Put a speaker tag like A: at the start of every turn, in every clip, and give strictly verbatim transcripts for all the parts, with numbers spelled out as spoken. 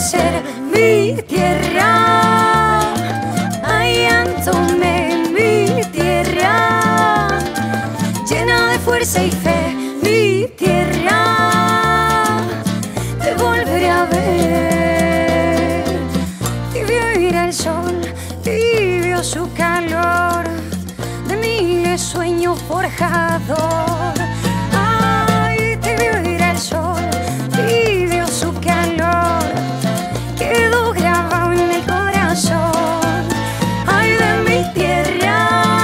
A: ser mi tierra. Ay, Antomé, mi tierra, llena de fuerza y fe, mi tierra, te volveré a ver. Tibio irá el sol, tibio su calor, de miles sueños forjador. Ay, tibio irá el sol, tibio su calor, quedó grabado en el corazón. Ay, de mi tierra.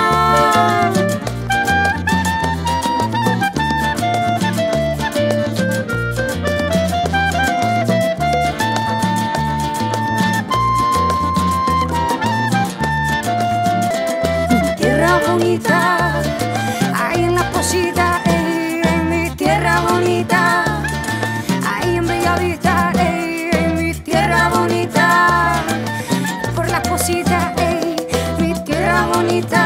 A: Mi tierra bonita, ahí en la Posita, ey, en mi tierra bonita, ahí en Bellavista, ey, en mi tierra bonita, por la Posita, ey, mi tierra bonita.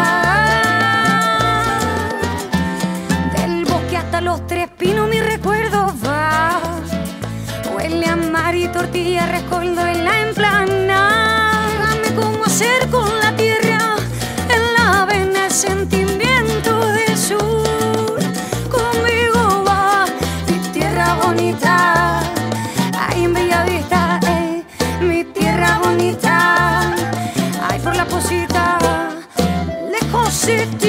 A: Del bosque hasta los Tres Pinos mi recuerdo va, huele a mar y tortilla, rescoldo en la emplana. Dame cómo hacer con la tierra, en la vena el sentimiento del sur. Conmigo va mi tierra bonita, ahí en Bellavista, ey, mi tierra bonita, ahí por la Posita, lejos.